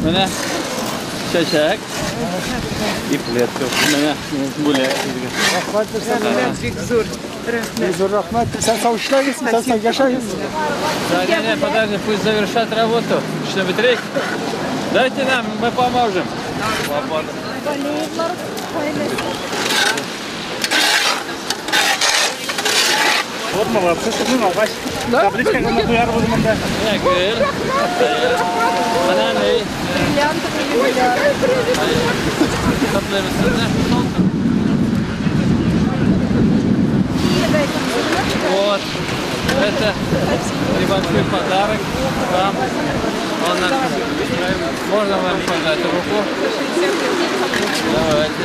Mana chechak. İplet yok. Mana bulak. Rahmat. Sen savuşlayısın. Sen yaşayısın. Не, подожди, пусть завершат работу. Что, быстрее? Дайте нам, мы поможем. Вот молодцы, что мы молодцы. Табличка, как мы хуяр будем отдать. Ne gül. Bana ne? Tatlı mısın? Вот. Это небольшой подарок вам. Можно вам пожать руку? Давайте.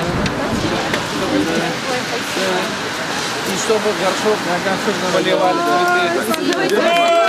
И чтобы горшок на горшок поливали цветы.